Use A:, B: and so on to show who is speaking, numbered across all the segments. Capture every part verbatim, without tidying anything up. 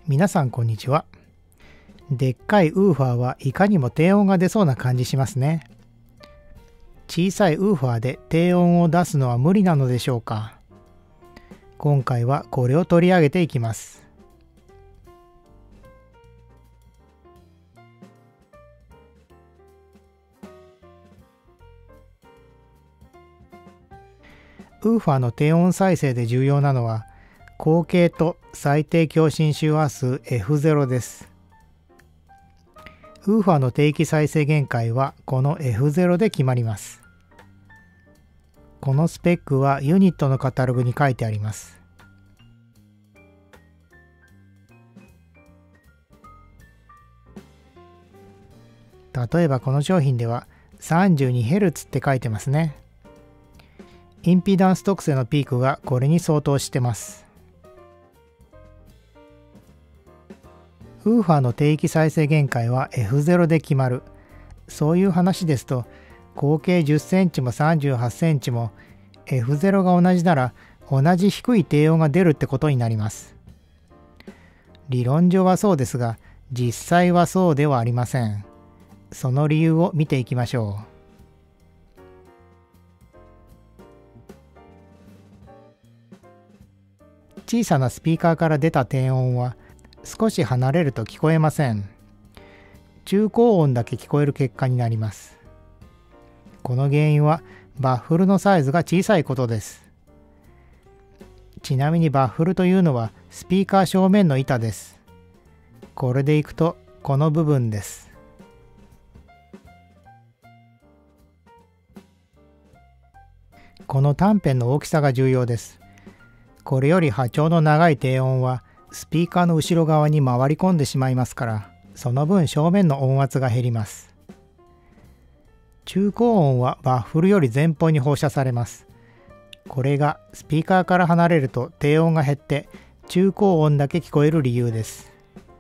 A: 皆さんこんにちは。でっかいウーファーはいかにも低音が出そうな感じしますね。小さいウーファーで低音を出すのは無理なのでしょうか。今回はこれを取り上げていきます。ウーファーの低音再生で重要なのは合計と最低共振周波数 エフゼロ です。ウーファーの定期再生限界はこの エフゼロ で決まります。このスペックはユニットのカタログに書いてあります。例えばこの商品では さんじゅうにヘルツ って書いてますね。インピダンス特性のピークがこれに相当してます。ウーファーの定期再生限界は エフゼロ で決まる。そういう話ですと、合計じゅっセンチもさんじゅうはちセンチも エフゼロ が同じなら同じ低い低音が出るってことになります。理論上はそうですが、実際はそうではありません。その理由を見ていきましょう。小さなスピーカーから出た低音は少し離れると聞こえません。中高音だけ聞こえる結果になります。この原因はバッフルのサイズが小さいことです。ちなみにバッフルというのはスピーカー正面の板です。これでいくとこの部分です。この短辺の大きさが重要です。これより波長の長い低音はスピーカーの後ろ側に回り込んでしまいますから、その分正面の音圧が減ります。中高音はバッフルより前方に放射されます。これがスピーカーから離れると低音が減って中高音だけ聞こえる理由です。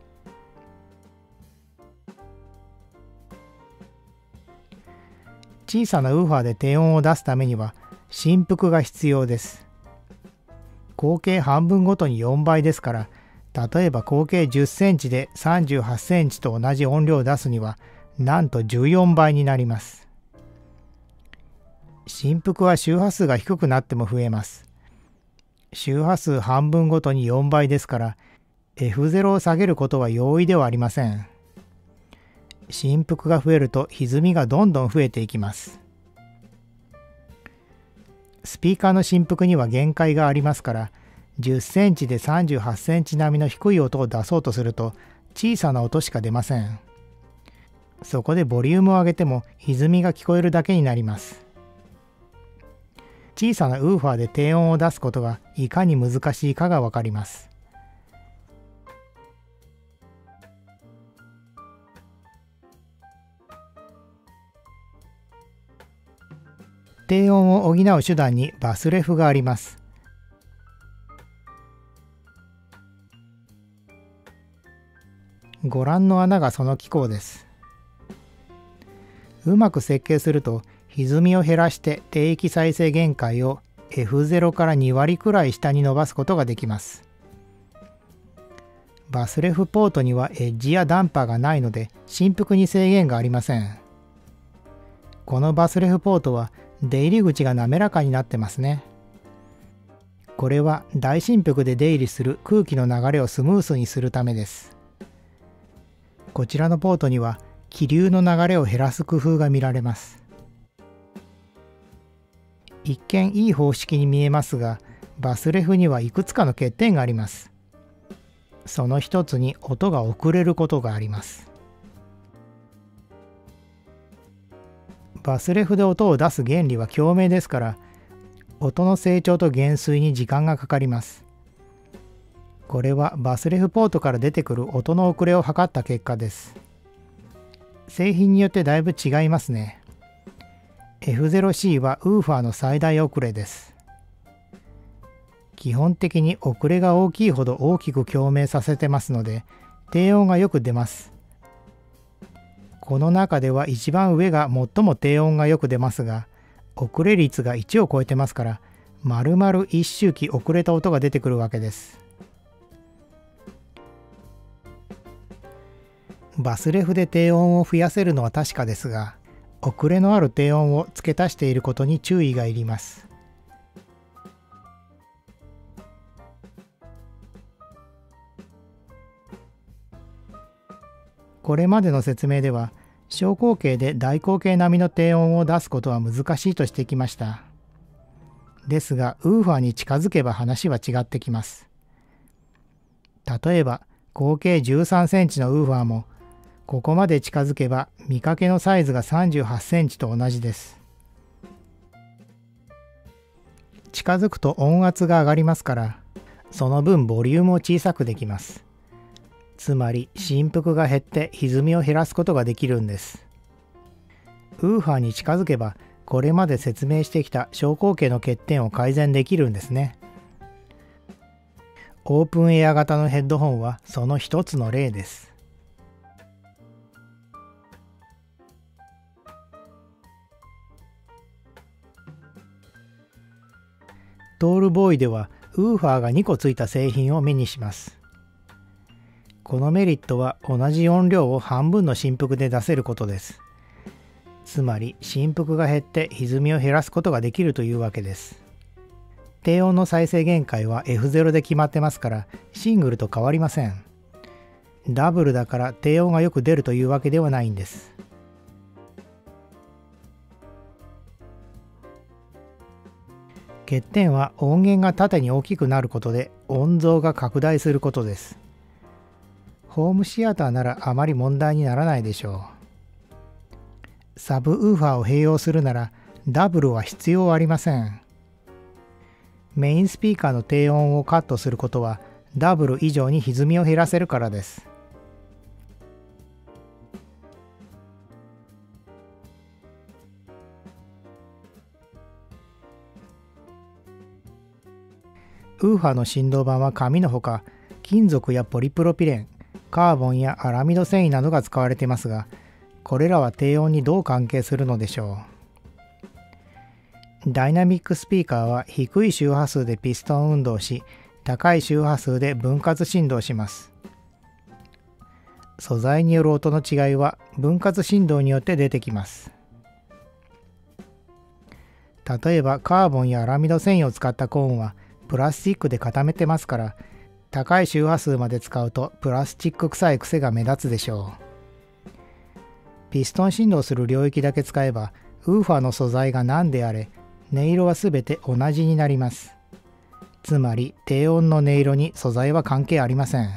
A: 小さなウーファーで低音を出すためには振幅が必要です。合計半分ごとによんばいですから、例えば合計じゅっセンチでさんじゅうはちセンチと同じ音量を出すにはなんとじゅうよんばいになります。振幅は周波数が低くなっても増えます。周波数半分ごとによんばいですから エフゼロ を下げることは容易ではありません。振幅が増えると歪みがどんどん増えていきます。スピーカーの振幅には限界がありますから、じゅっセンチでさんじゅうはちセンチ並みの低い音を出そうとすると小さな音しか出ません。そこでボリュームを上げても歪みが聞こえるだけになります。小さなウーファーで低音を出すことがいかに難しいかがわかります。低音を補う手段にバスレフがあります。ご覧の穴がその機構です。うまく設計すると歪みを減らして定期再生限界を エフゼロ からにわりくらい下に伸ばすことができます。バスレフポートにはエッジやダンパーがないので振幅に制限がありません。このバスレフポートは出入り口が滑らかになってますね。これは大振幅で出入りする空気の流れをスムースにするためです。こちらのポートには気流の流れを減らす工夫が見られます。一見いい方式に見えますが、バスレフにはいくつかの欠点があります。その一つに音が遅れることがあります。バスレフで音を出す原理は共鳴ですから、音の成長と減衰に時間がかかります。これはバスレフポートから出てくる音の遅れを測った結果です。製品によってだいぶ違いますね。エフゼロシー はウーファーの最大遅れです。基本的に遅れが大きいほど大きく共鳴させてますので、低音がよく出ます。この中では一番上が最も低音がよく出ますが、遅れ率がいちを超えてますから、丸々一周期遅れた音が出てくるわけです。 バスレフで低音を増やせるのは確かですが、遅れのある低音を付け足していることに注意がいります。これまでの説明では、小口径で大口径並みの低音を出すことは難しいとしてきました。ですが、ウーファーに近づけば話は違ってきます。例えば、合計じゅうさんセンチのウーファーも、ここまで近づけば見かけのサイズがさんじゅうはちセンチと同じです。近づくと音圧が上がりますから、その分ボリュームを小さくできます。つまり振幅が減って歪みを減らすことができるんです。ウーファーに近づけばこれまで説明してきた小口径の欠点を改善できるんですね。オープンエア型のヘッドホンはその一つの例です。トールボーイではウーファーがにこついた製品を目にします。このメリットは同じ音量を半分の振幅で出せることです。つまり振幅が減って歪みを減らすことができるというわけです。低音の再生限界は エフゼロ で決まってますからシングルと変わりません。ダブルだから低音がよく出るというわけではないんです。欠点は音源が縦に大きくなることで音像が拡大することです。ホームシアターならあまり問題にならないでしょう。サブウーファーを併用するならダブルは必要ありません。メインスピーカーの低音をカットすることはダブル以上に歪みを減らせるからです。ウーファーの振動板は紙のほか金属やポリプロピレン、カーボンやアラミド繊維などが使われていますが、これらは低音にどう関係するのでしょう。ダイナミックスピーカーは低い周波数でピストン運動し、高い周波数で分割振動します。素材による音の違いは分割振動によって出てきます。例えばカーボンやアラミド繊維を使ったコーンはプラスチックで固めてますから、高い周波数まで使うとプラスチック臭い癖が目立つでしょう。ピストン振動する領域だけ使えばウーファーの素材が何であれ音色はすべて同じになります。つまり低音の音色に素材は関係ありません。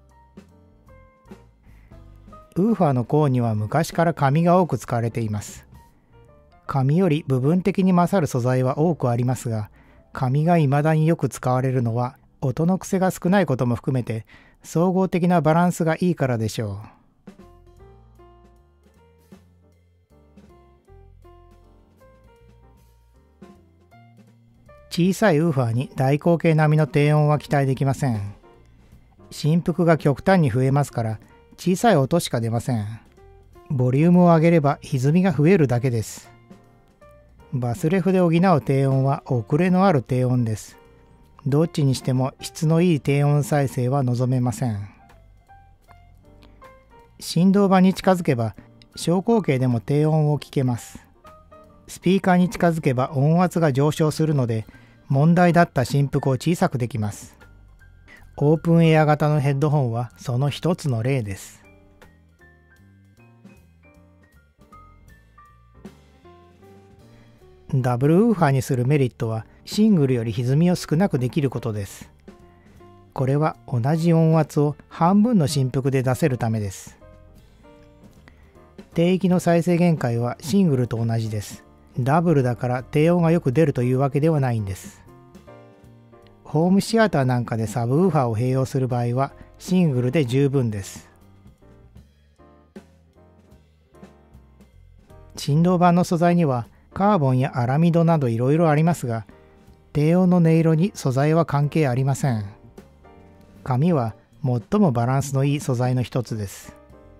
A: ウーファーのコーンには昔から紙が多く使われています。紙より部分的に勝る素材は多くありますが、紙が未だによく使われるのは音の癖が少ないことも含めて総合的なバランスがいいからでしょう。小さいウーファーに大口径並みの低音は期待できません。振幅が極端に増えますから小さい音しか出ません。ボリュームを上げれば歪みが増えるだけです。バスレフで補う低音は遅れのある低音です。どっちにしても質のいい低音再生は望めません。振動板に近づけば小口径でも低音を聞けます。スピーカーに近づけば音圧が上昇するので問題だった振幅を小さくできます。オープンエア型のヘッドホンはその一つの例です。ダブルウーファーにするメリットはシングルより歪みを少なくできることです。これは同じ音圧を半分の振幅で出せるためです。低域の再生限界はシングルと同じです。ダブルだから低音がよく出るというわけではないんです。ホームシアターなんかでサブウーファーを併用する場合はシングルで十分です。振動板の素材にはカーボンやアラミドなどいろいろありますが、低音の音色に素材は関係ありません。紙は最もバランスのいい素材の一つです。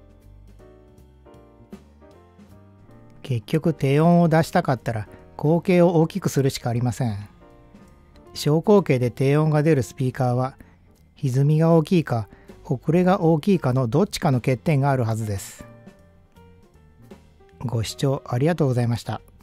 A: 結局低音を出したかったら口径を大きくするしかありません。小口径で低音が出るスピーカーは歪みが大きいか遅れが大きいかのどっちかの欠点があるはずです。ご視聴ありがとうございました。